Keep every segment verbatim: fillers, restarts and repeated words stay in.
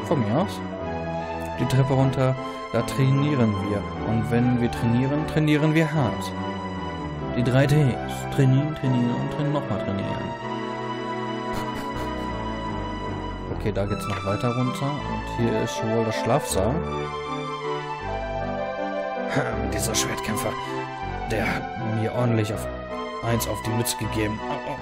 Von mir aus. Die Treppe runter, da trainieren wir. Und wenn wir trainieren, trainieren wir hart. Die drei Ts. Trainieren, trainieren und trainieren, nochmal trainieren. Okay, da geht's noch weiter runter. Und hier ist schon wohl der Schlafsaal. Dieser Schwertkämpfer, der hat mir ordentlich auf eins auf die Mütze gegeben.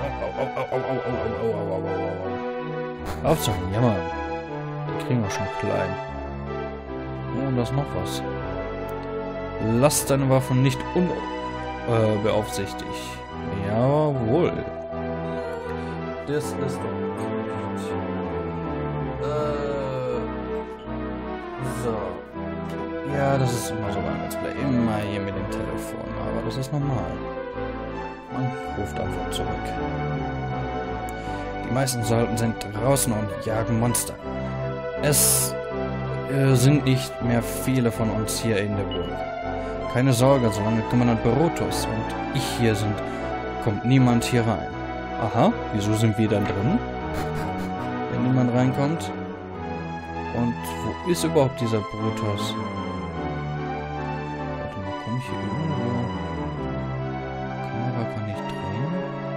Aufzuhören, jammer. Die kriegen wir schon klein. Oh, und da ist noch was. Lass deine Waffen nicht unbeaufsichtigt. Äh, Jawohl. Das ist doch nicht. Äh, so. Ja, das ist immer so beim Let's Play. Immer hier mit dem Telefon. Aber das ist normal. Man ruft einfach zurück. Die meisten Soldaten sind draußen und jagen Monster. Es äh, sind nicht mehr viele von uns hier in der Burg. Keine Sorge, solange Kommandant Brutus und ich hier sind, kommt niemand hier rein. Aha, wieso sind wir dann drin? Wenn niemand reinkommt? Und wo ist überhaupt dieser Brutus? Warte mal, komm ich hier irgendwo? Kamera kann ich drehen.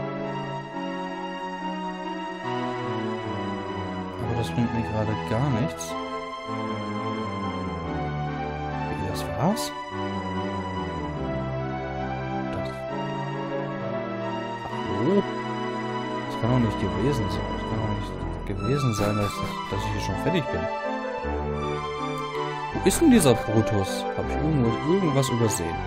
Aber das bringt mir gerade gar nichts. Wie, das war's? Das. Hallo? Das kann doch nicht gewesen sein. Das kann doch nicht gewesen sein, dass, dass ich hier schon fertig bin. Wo ist denn dieser Brutus? Habe ich irgendwo, irgendwas übersehen?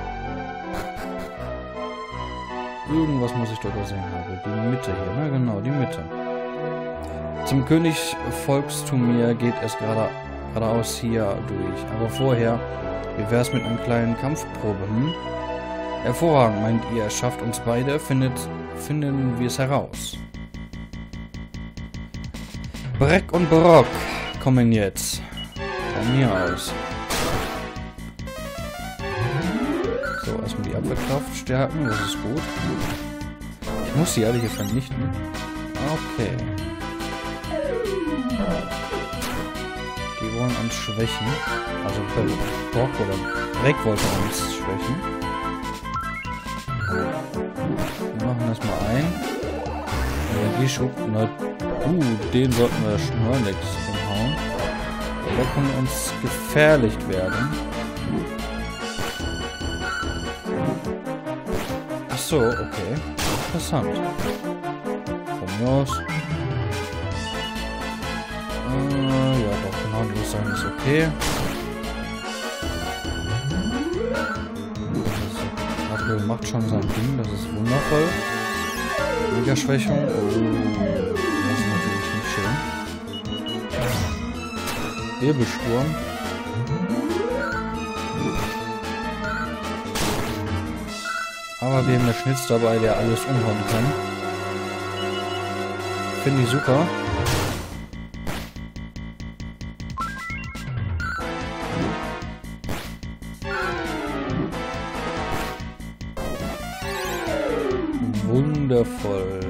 Irgendwas muss ich da übersehen haben. Die Mitte hier, ne? Genau, die Mitte. Zum König folgst du mir, geht es gerade geradeaus hier durch. Aber vorher, wie wär's mit einer kleinen Kampfprobe, hm? Hervorragend, meint ihr, es schafft uns beide, findet, finden wir es heraus. Breck und Brock kommen jetzt. Von mir aus. So, erstmal die Abwehrkraft stärken, das ist gut. Ich muss die alle hier vernichten. Okay. Die wollen uns schwächen. Also Brock oder Breck wollte uns schwächen. Wir machen das mal ein. Energieschub, na uh, den sollten wir schleunigst umhauen. Der kann uns gefährlich werden. Ach so, okay. Interessant. Von mir aus. Äh, ja, doch, genau, die muss sagen, ist okay. Das macht schon sein Ding, das ist wundervoll. Mega-Schwächung. Oh, das ist natürlich nicht schön. Wirbelsturm. Aber wir haben einen Schnitz dabei, der alles umhauen kann. Finde ich super. Wundervoll.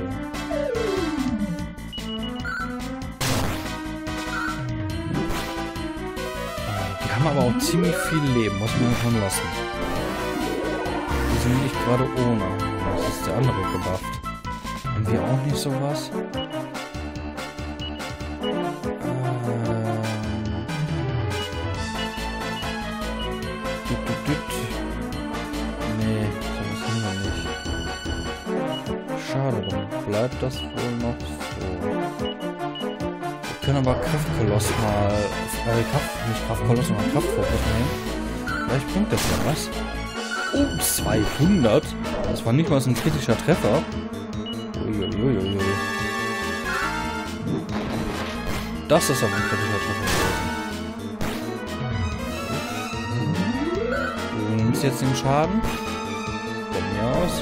Die haben aber auch ziemlich viel Leben, muss man schon lassen. Die sind nicht gerade ohne. Das ist der andere gebufft. Haben wir auch nicht sowas? Schade, dann bleibt das wohl noch so. Wir können aber Kraftkoloss mal, äh, Kraft, nicht Kraftkoloss, sondern Kraftfokus nehmen. Vielleicht bringt das ja was. Oh, zweihundert? Das war nicht mal so ein kritischer Treffer. Uiuiuiui. Das ist aber ein kritischer Treffer gewesen. Du nimmst jetzt den Schaden. Von mir aus.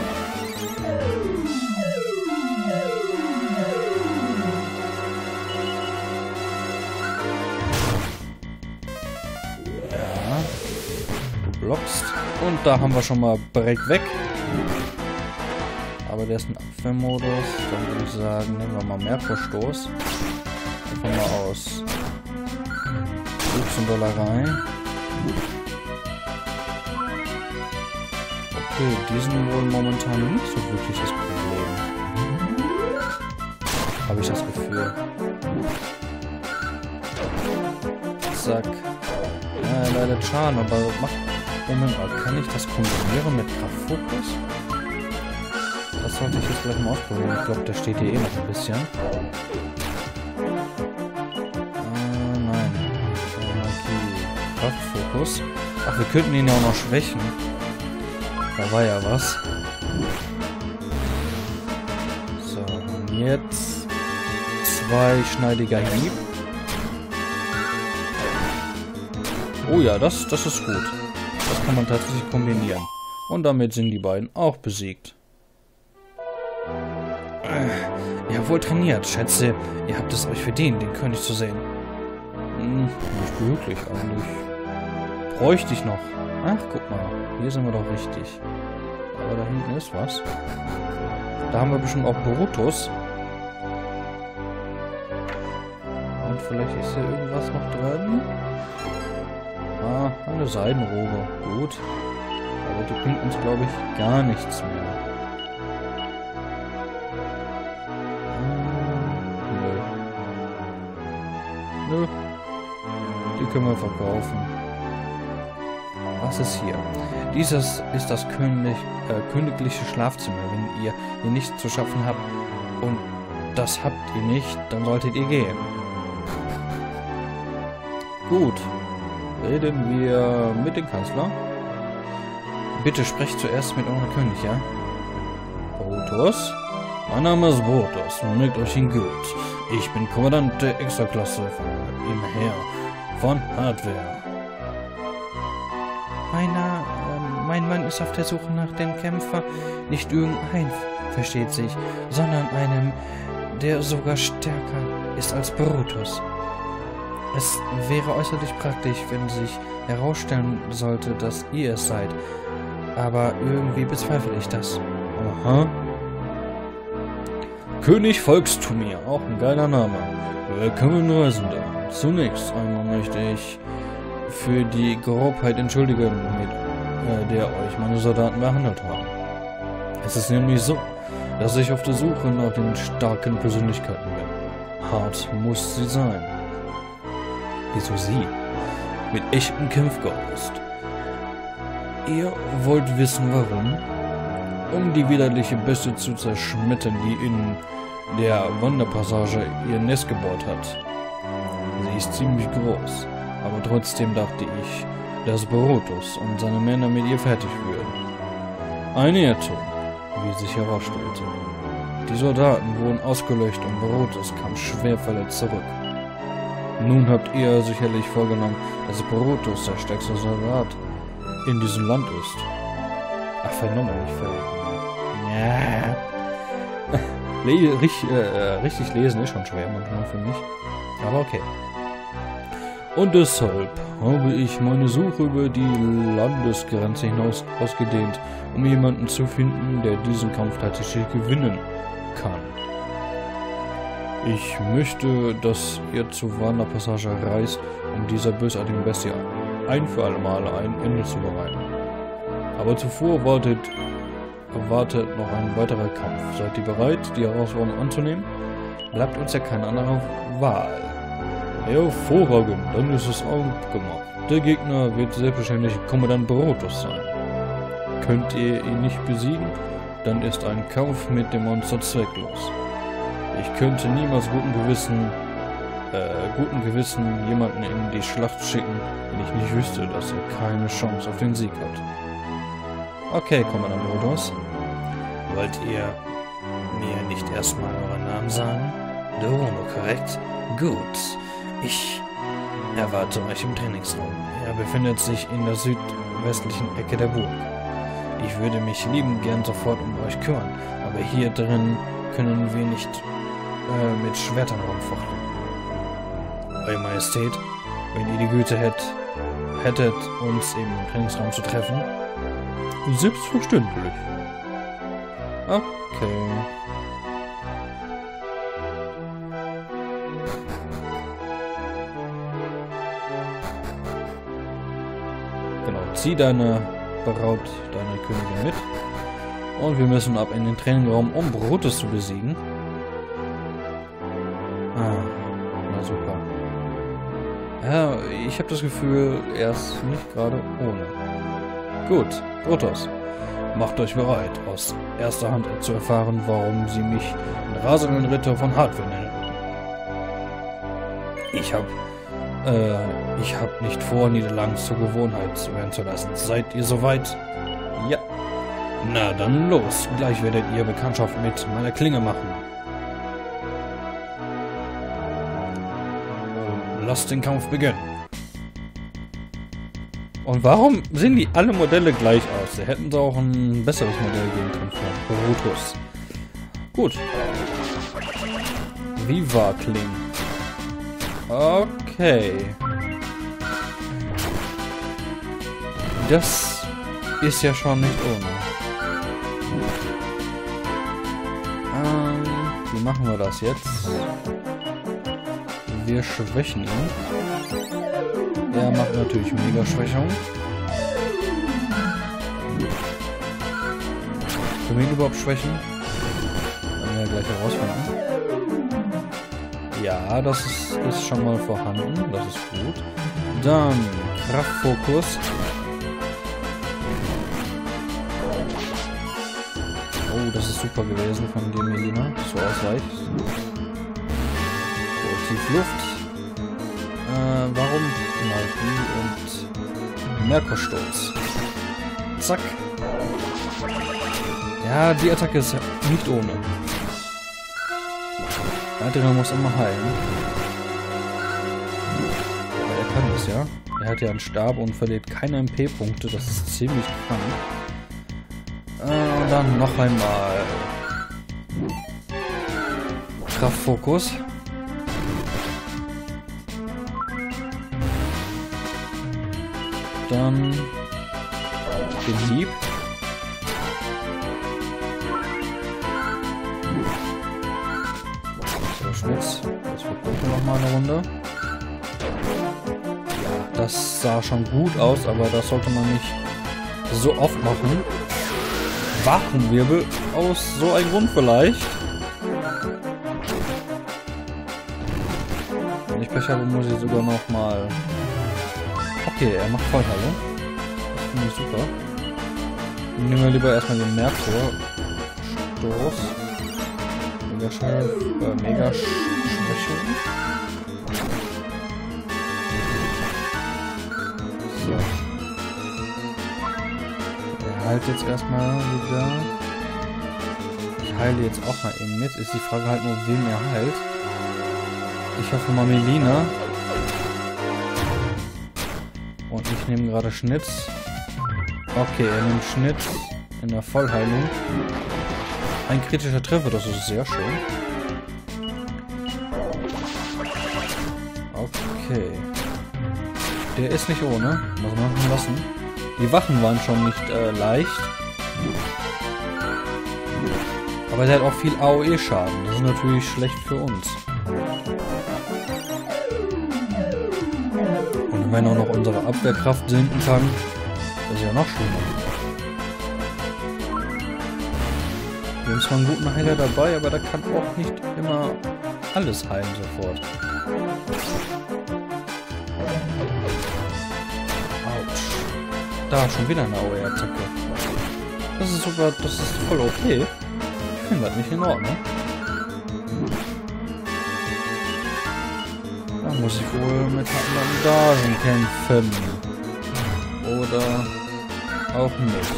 Blockst. Und da haben wir schon mal Break weg. Aber der ist ein Abwehrmodus. Dann würde ich sagen, nehmen wir mal mehr Verstoß. Einfach mal aus Jux und Dollerei. Okay, die sind wohl momentan nicht so wirklich das Problem. Habe ich das Gefühl. Zack. Ja, leider Schaden, aber macht... Moment mal, kann ich das kombinieren mit Kraftfokus? Das sollte ich jetzt gleich mal ausprobieren. Ich glaube, der steht hier eh noch ein bisschen. Äh, nein. Magie. Kraftfokus. Ach, wir könnten ihn ja auch noch schwächen. Da war ja was. So, und jetzt zweischneidiger Hieb. Oh ja, das, das ist gut. Das kann man tatsächlich kombinieren. Und damit sind die beiden auch besiegt. Äh, ja, wohl trainiert. Schätze, ihr habt es euch verdient, den König zu sehen. Hm, nicht wirklich eigentlich. Bräuchte ich noch. Ach, guck mal. Hier sind wir doch richtig. Aber da hinten ist was. Da haben wir bestimmt auch Borutos. Und vielleicht ist hier irgendwas noch drin. Ah, eine Seidenrobe. Gut. Aber die bringt uns, glaube ich, gar nichts mehr. Hm, nö. Nö. Die können wir verkaufen. Was ist hier? Dieses ist das König, äh, königliche Schlafzimmer. Wenn ihr hier nichts zu schaffen habt und das habt ihr nicht, dann solltet ihr gehen. Gut. Reden wir mit dem Kanzler. Bitte sprecht zuerst mit eurem König, ja? Borutos? Mein Name ist Borutos und merkt euch ihn gut. Ich bin Kommandant der Extraklasse im Heer von Hardware. Meiner, äh, mein Mann ist auf der Suche nach dem Kämpfer, nicht irgendein, versteht sich, sondern einem, der sogar stärker ist als Borutos. Es wäre äußerlich praktisch, wenn sich herausstellen sollte, dass ihr es seid. Aber irgendwie bezweifle ich das. Aha. König Volksturnier, auch ein geiler Name. Willkommen Reisende. Zunächst einmal möchte ich für die Grobheit entschuldigen, mit äh, der euch meine Soldaten behandelt haben. Es ist nämlich so, dass ich auf der Suche nach den starken Persönlichkeiten bin. Hart muss sie sein. Wieso sie? Mit echtem Kampfgeist. Ihr wollt wissen, warum? Um die widerliche Bestie zu zerschmettern, die in der Wanderpassage ihr Nest gebaut hat. Sie ist ziemlich groß, aber trotzdem dachte ich, dass Borutos und seine Männer mit ihr fertig würden. Ein Irrtum, wie sich herausstellte. Die Soldaten wurden ausgelöscht und Borutos kam schwer verletzt zurück. Nun habt ihr sicherlich vorgenommen, dass Borutos der stärkste Soldat in diesem Land ist. Ach, vernommen, nicht vernommen. Ja. Le richtig, äh, richtig lesen ist schon schwer manchmal für mich. Aber okay. Und deshalb habe ich meine Suche über die Landesgrenze hinaus ausgedehnt, um jemanden zu finden, der diesen Kampf tatsächlich gewinnen kann. Ich möchte, dass ihr zur Wanderpassage reist, um dieser bösartigen Bestie ein für alle Male ein Ende zu bereiten. Aber zuvor wartet, wartet noch ein weiterer Kampf. Seid ihr bereit, die Herausforderung anzunehmen? Bleibt uns ja keine andere Wahl. Hervorragend, dann ist es auch gemacht. Der Gegner wird selbstverständlich Kommandant Borutos sein. Könnt ihr ihn nicht besiegen, dann ist ein Kampf mit dem Monster zwecklos. Ich könnte niemals guten Gewissen, äh, guten Gewissen jemanden in die Schlacht schicken, wenn ich nicht wüsste, dass er keine Chance auf den Sieg hat. Okay, Kommandant Borutos. Wollt ihr mir nicht erstmal euren Namen sagen? Dorono, korrekt? Gut. Ich erwarte euch im Trainingsraum. Er befindet sich in der südwestlichen Ecke der Burg. Ich würde mich liebend gern sofort um euch kümmern, aber hier drin können wir nicht äh, mit Schwertern rumfochten. Eure Majestät, wenn ihr die Güte hätt, hättet, uns im Trainingsraum zu treffen? Selbstverständlich. Okay. Genau, zieh deine Braut, deine Königin mit. Und wir müssen ab in den Trainingraum, um Brutus zu besiegen. Ah, na super. Ja, ich habe das Gefühl, er ist nicht gerade ohne. Gut, Brutus, macht euch bereit, aus erster Hand zu erfahren, warum sie mich den rasenden Ritter von Hardware nennen. Ich hab, äh, ich hab nicht vor, Niederlagen zur Gewohnheit werden zu lassen. Seid ihr soweit? Ja. Na dann los, gleich werdet ihr Bekanntschaft mit meiner Klinge machen. Lasst den Kampf beginnen. Und warum sehen die alle Modelle gleich aus? Da hätten sie auch ein besseres Modell geben können für Brutus. Gut. Viva Kling. Okay. Das ist ja schon nicht ohne. Ähm, wie machen wir das jetzt? Wir schwächen ihn. Er macht natürlich Mega-Schwächung. Können wir ihn überhaupt schwächen? Werden wir ja gleich herausfinden. Ja, das ist, ist schon mal vorhanden. Das ist gut. Dann Kraftfokus. Oh, das ist super gewesen von dem Melina. So ausweicht. So, tief Luft. Äh, warum? Magie und Merkurstoß. Zack. Ja, die Attacke ist nicht ohne. Adrian muss immer heilen. Aber er kann das ja. Er hat ja einen Stab und verliert keine M P-Punkte. Das ist ziemlich krank. Äh, und dann noch einmal Kraftfokus. Dann den Hieb. So, Schmitz. Das versuchen wir nochmal eine Runde. Ja, das sah schon gut aus, aber das sollte man nicht so oft machen. Vakuumwirbel aus so einem Grund vielleicht. Wenn ich Pech habe, muss ich sogar noch mal. Okay, er macht Vollheilung. Das finde ich super. Nehmen wir lieber erstmal den Merkur. Stoß. Mega schnell. Äh, mega Schwächung. So. Er heilt jetzt erstmal wieder. Ich heile jetzt auch mal eben mit. Ist die Frage halt nur, wem er heilt. Ich hoffe mal Melina. Und ich nehme gerade Schnitz. Okay, er nimmt Schnitz in der Vollheilung. Ein kritischer Treffer, das ist sehr schön. Okay. Der ist nicht ohne. Muss man machen lassen. Die Wachen waren schon nicht äh, leicht. Aber der hat auch viel A O E-Schaden. Das ist natürlich schlecht für uns. Und wenn er auch noch unsere Abwehrkraft sinken kann, das ist ja noch schlimmer. Wir haben zwar einen guten Heiler dabei, aber der kann auch nicht immer alles heilen sofort. Autsch. Da, schon wieder eine A O E-Attacke. Das ist sogar, das ist voll okay. Ich finde das nicht in Ordnung. Da muss ich wohl mit Bandagen kämpfen. Oder auch nicht.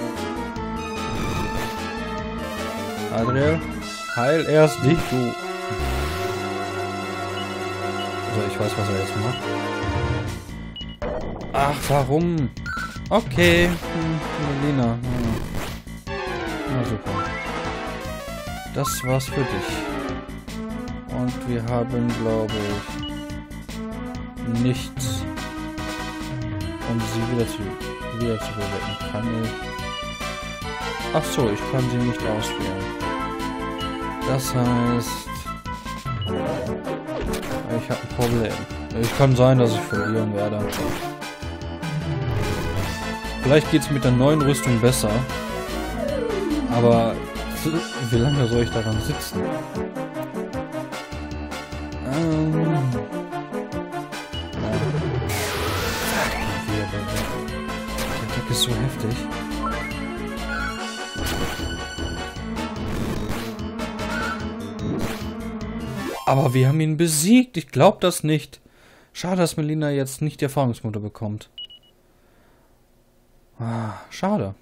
Adriel, heil erst dich, du. So, ich weiß, was er jetzt macht. Ach, warum? Okay, hm, Melina. Hm. Na super. Das war's für dich. Und wir haben, glaube ich, nichts, um sie wieder zu, wieder zu bewecken. Kann ich... Ach so, ich kann sie nicht auswählen. Das heißt... Ich habe ein Problem. Es kann sein, dass ich verlieren werde. Vielleicht geht es mit der neuen Rüstung besser. Aber wie lange soll ich daran sitzen? Ähm... Der Deck ist so heftig. Aber wir haben ihn besiegt. Ich glaube das nicht. Schade, dass Melina jetzt nicht die Erfahrungspunkte bekommt. Ah, schade.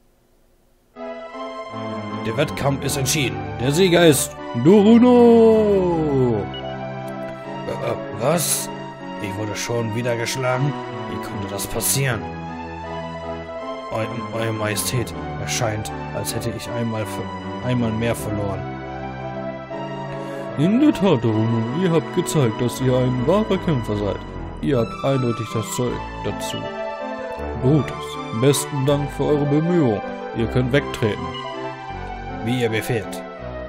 Der Wettkampf ist entschieden. Der Sieger ist Doruno. Äh, was? Ich wurde schon wieder geschlagen? Wie konnte das passieren? Eu Eure Majestät, es scheint, als hätte ich einmal, einmal mehr verloren. In der Tat, Doruno, ihr habt gezeigt, dass ihr ein wahrer Kämpfer seid. Ihr habt eindeutig das Zeug dazu. Brutus, besten Dank für eure Bemühungen. Ihr könnt wegtreten. Wie ihr befehlt.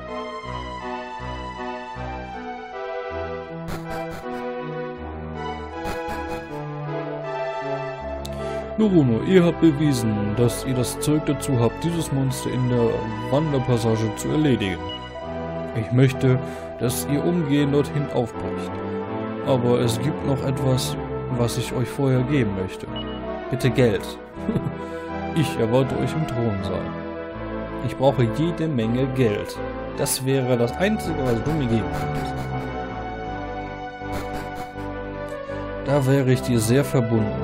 Doruno, ihr habt bewiesen, dass ihr das Zeug dazu habt, dieses Monster in der Wanderpassage zu erledigen. Ich möchte, dass ihr umgehend dorthin aufbrecht. Aber es gibt noch etwas, was ich euch vorher geben möchte. Bitte Geld. Ich erwarte euch im Thronsaal. Ich brauche jede Menge Geld. Das wäre das Einzige, was du mir geben könntest. Da wäre ich dir sehr verbunden.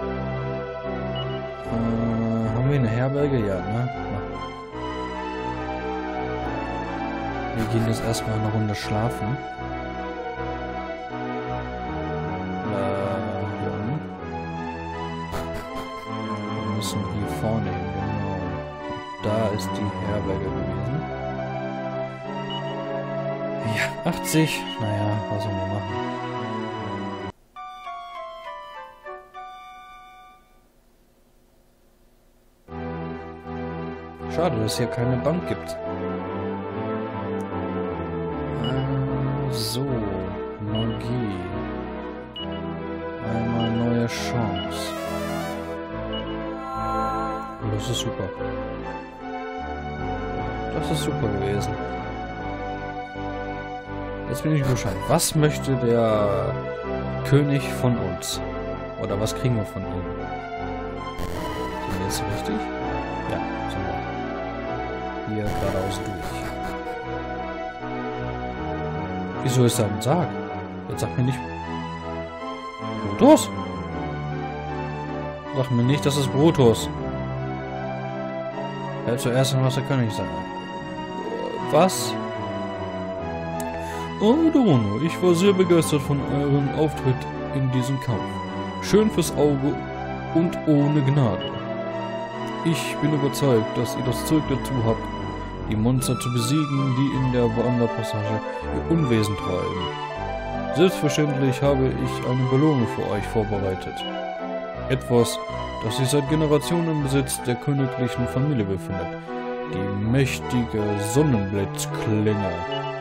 Äh, haben wir eine Herberge? Ja, ne? Wir gehen jetzt erstmal eine Runde schlafen. Äh, hier unten. Wir müssen hier vorne hin, genau. Da ist die Herberge gewesen. Ja, achtzig. Naja, was soll man machen? Schade, dass es hier keine Bank gibt. Äh, so, Magie. Einmal neue Chance. Das ist super. Das ist super gewesen. Jetzt bin ich Bescheid. Was möchte der König von uns? Oder was kriegen wir von ihm? Sind wir jetzt richtig? Ja, sind wir. Hier geradeaus durch. Wieso ist da ein Sarg? Jetzt sag mir nicht... Brutus? Sag mir nicht, das ist Brutus. Er hat zuerst noch was der König sein. Was? Oh, Doruno, ich war sehr begeistert von eurem Auftritt in diesem Kampf. Schön fürs Auge und ohne Gnade. Ich bin überzeugt, dass ihr das Zeug dazu habt, die Monster zu besiegen, die in der Wanderpassage ihr Unwesen treiben. Selbstverständlich habe ich eine Belohnung für euch vorbereitet. Etwas, das sich seit Generationen im Besitz der königlichen Familie befindet. Die mächtige Sonnenblitzklinge.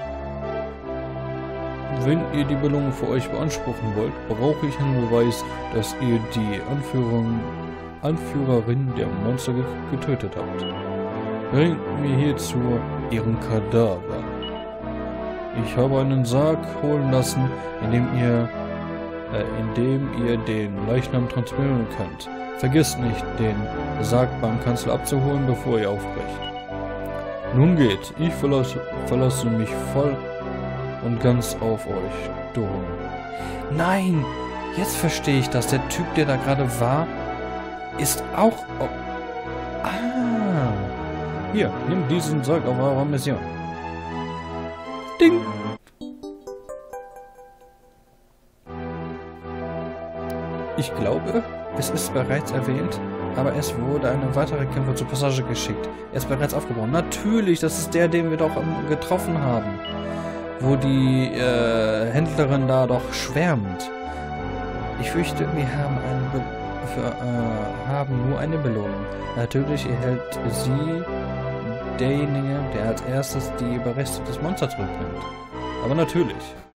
Wenn ihr die Belohnung für euch beanspruchen wollt, brauche ich einen Beweis, dass ihr die Anführerin, Anführerin der Monster getötet habt. Bringt mir hierzu ihren Kadaver. Ich habe einen Sarg holen lassen, in dem ihr, äh, in dem ihr den Leichnam transportieren könnt. Vergesst nicht, den Sarg beim Kanzler abzuholen, bevor ihr aufbrecht. Nun geht, ich verlasse, verlasse mich voll und ganz auf euch, Doruno. Nein, jetzt verstehe ich das. Der Typ, der da gerade war, ist auch... Oh. Ah. Hier, nimm diesen Sarg auf eurer Mission. Ding! Ich glaube, es ist bereits erwähnt, aber es wurde ein weiterer Kämpfer zur Passage geschickt. Er ist bereits aufgebrochen. Natürlich, das ist der, den wir doch getroffen haben. Wo die äh, Händlerin da doch schwärmt. Ich fürchte, wir haben, eine Be für, äh, haben nur eine Belohnung. Natürlich erhält sie derjenige, der als erstes die Überreste des Monsters zurücknimmt. Aber natürlich.